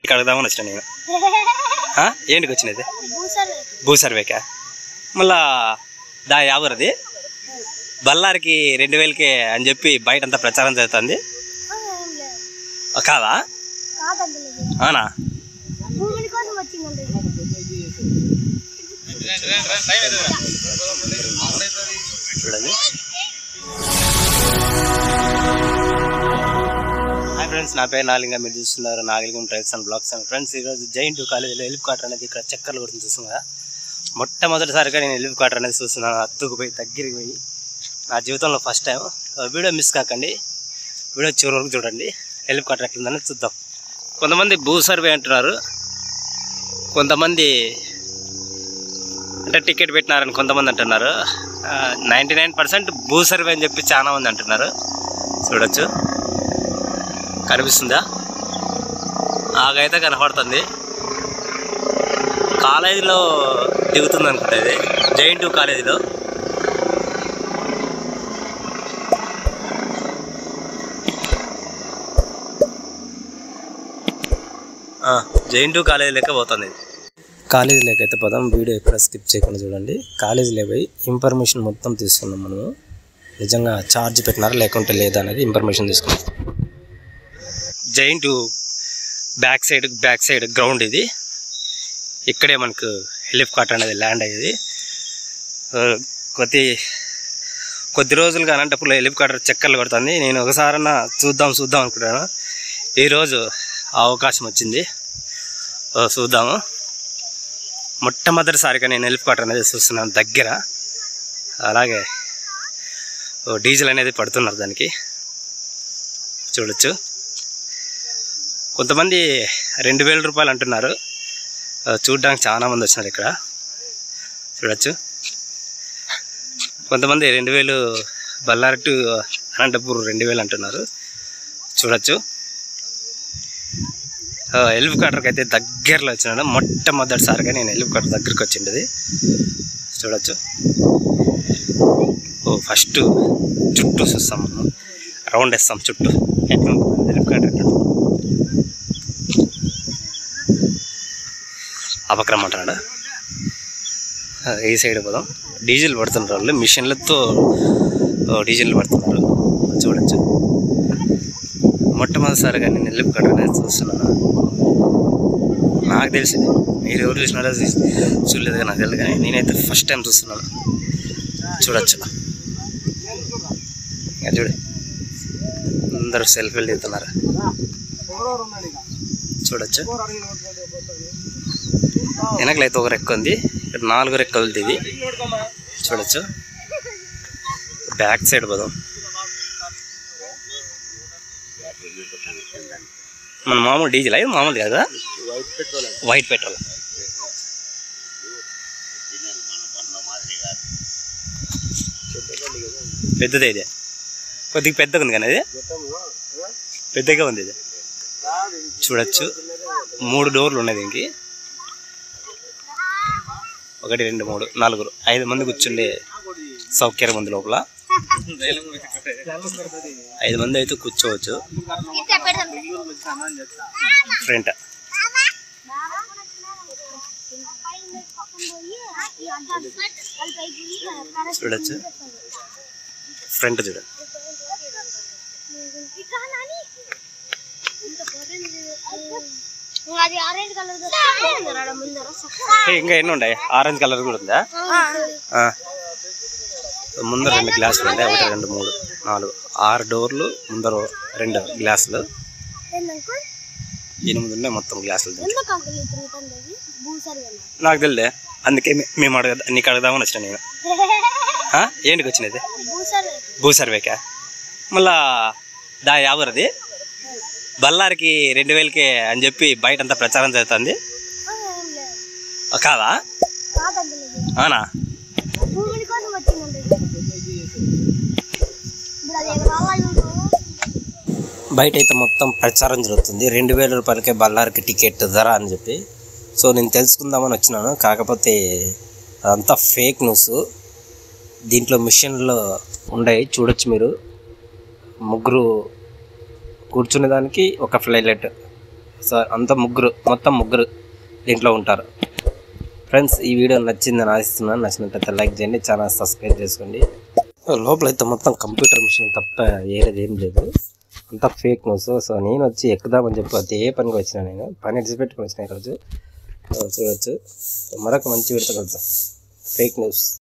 నీకు అడుగుదామని వచ్చిన నేను. ఏంటికి వచ్చినది? భూ సర్వేకా? మళ్ళా ఎవరది బళ్ళారికి 2000కే అని చెప్పి బయట అంతా ప్రచారం జరుగుతుంది కాదా? అవునా? చూడండి. హాయ్ ఫ్రెండ్స్, నా పేరు నాగలింగ. మీరు చూస్తున్నారు Nagalingam trails and blogs and friends. ఈరోజు జైంట్ కాలేజీలో హెలికాప్టర్ అనేది ఇక్కడ చక్కర్లు కొడుతుంది చూస్తున్నా. మొట్టమొదటిసారిగా నేను హెలికాప్టర్ అనేది చూస్తున్నాను. అత్తుకు పోయి దగ్గరికి పోయి నా జీవితంలో ఫస్ట్ టైం. వీడియో మిస్ కాకండి, వీడియో చివరి వరకు చూడండి. హెలికాప్టర్ ఎట్లుందని చూద్దాం. కొంతమంది భూ సర్వే అంటున్నారు, కొంతమంది అంటే టికెట్ పెట్టినారని కొంతమంది అంటున్నారు. 99% భూ సర్వే అని చెప్పి చాలా మంది అంటున్నారు. చూడొచ్చు, కనిపిస్తుందా? నాకైతే కనపడుతుంది. కాలేజీలో దిగుతుంది అనుకుంటా, ఇది జైంట్ కాలేజీలో. జైంట్ కాలేజీ లెక్క పోతుంది. కాలేజీ లెక్క అయితే పోదాం. వీడియో ఎక్కడ స్కిప్ చేయకుండా చూడండి. కాలేజీలో పోయి ఇన్ఫర్మేషన్ మొత్తం తీసుకున్నాం మనము. నిజంగా ఛార్జ్ పెట్టినారా లేకుంటే లేదా అనేది ఇన్ఫర్మేషన్ తీసుకున్నాం. జైంట్ బ్యాక్ సైడ్ గ్రౌండ్ ఇది. ఇక్కడే మనకు హెలికాప్టర్ అనేది ల్యాండ్ అయ్యేది. కొద్ది రోజులుగా అనంతపురంలో హెలికాప్టర్ చక్కర్లు కొడుతుంది. నేను ఒకసారన్నా చూద్దాం అనుకుంటాను. ఈరోజు అవకాశం వచ్చింది, చూద్దాము. మొట్టమొదటిసారిగా నేను హెలికాప్టర్ అనేది చూస్తున్నాను దగ్గర. అలాగే డీజిల్ అనేది పడుతున్నారు దానికి, చూడొచ్చు. కొంతమంది 2000 రూపాయలు అంటున్నారు. చూడడానికి చాలా మంది వచ్చినారు ఇక్కడ, చూడొచ్చు. కొంతమంది 2000 బళ్ళారి టు అనంతపూర్ 2000 అంటున్నారు, చూడొచ్చు. హెలికాప్టర్కి అయితే దగ్గరలో వచ్చినాడు. మొట్టమొదటిసారిగా నేను హెలికాప్టర్ దగ్గరికి వచ్చింది, చూడొచ్చు. ఫస్ట్ చుట్టూ చూస్తాం మనం, రౌండ్ వేస్తాం చుట్టూ. ఎట్లా హెలికాప్టర్ అపక్రమంటాడు. ఈ సైడ్ పోదాం. డీజిల్ పడుతున్నారు వాళ్ళు, మిషన్లతో డీజిల్ పడుతున్నారు, చూడొచ్చు. మొట్టమొదటిసారిగా నేను హెలికాప్టర్ అనేది చూస్తున్నాను. నాకు తెలిసింది, మీరు ఎవరు చూసినారో చూడలేదు నాకు తెలియదు, కానీ నేనైతే ఫస్ట్ టైం చూస్తున్నాను, చూడొచ్చు. చూడు, అందరూ సెల్ఫీలు దిగుతున్నారు, చూడొచ్చు. వెనకలైతే ఒక రెక్క ఉంది, ఇక్కడ 4 రెక్కలు ఇది, చూడొచ్చు. బ్యాక్ సైడ్ పోదాం. మన మామూలు డీజిల్ అది మామూలు కదా, వైట్ పెట్రోల్. పెద్దదే ఇది, కొద్దిగా పెద్దగా ఉంది కానీ అది పెద్దగా ఉంది ఇది, చూడొచ్చు. 3 డోర్లు ఉన్నాయి దీనికి. 1 2 3 4 5 మంది కూర్చుండే సౌకర్యం ఉంది లోపల. 5 మంది అయితే కూర్చోవచ్చు. ఫ్రంట్ చూడొచ్చు, ఫ్రంట్ చూడండి. ఇంకా ఎన్ని ఉన్నాయి? ఆరెంజ్ కలర్ కూడా ఉందా? ముందర 2 గ్లాసులు ఉంటాయి, 1 2 3 4 6 డోర్లు, ముందర 2 గ్లాసులు, 8 ఉన్నాయి మొత్తం గ్లాసులు. నాకు తెలియదే, అందుకే మేము నీకు అడుగుదామని వచ్చిన నేను. ఏంటికి వచ్చినది? భూ సర్వేకా? మళ్ళా ఎవరది బళ్ళారికి 2000కే అని చెప్పి బయట అంతా ప్రచారం జరుగుతుంది కాదా? అవునా? బయట అయితే మొత్తం ప్రచారం జరుగుతుంది, 2000 రూపాయలకే బళ్ళారికి టికెట్ ధర అని చెప్పి. సో నేను తెలుసుకుందామని వచ్చినాను, కాకపోతే అదంతా ఫేక్ న్యూస్. దీంట్లో మిషన్లు ఉన్నాయి, చూడొచ్చు మీరు. 3 కూర్చునే దానికి ఒక ఫ్లైలెట్, సార్ అంతా మొత్తం ముగ్గురు దీంట్లో ఉంటారు. ఫ్రెండ్స్ ఈ వీడియో నచ్చిందని ఆశిస్తున్నాను. నచ్చినట్లయితే లైక్ చేయండి, ఛానల్ సబ్స్క్రైబ్ చేసుకోండి. లోపలైతే మొత్తం కంప్యూటర్ మిషన్ తప్ప వేరేది ఏం లేదు, అంతా ఫేక్ న్యూస్. సో నేను వచ్చి ఎక్కుదామని చెప్పి అదే పనికి వచ్చిన, నేను పని ఎడిచిపెట్టుకుని వచ్చిన ఈరోజు. చూడవచ్చు. మరొక మంచి వీడియోతో కలుద్దాం. Fake news.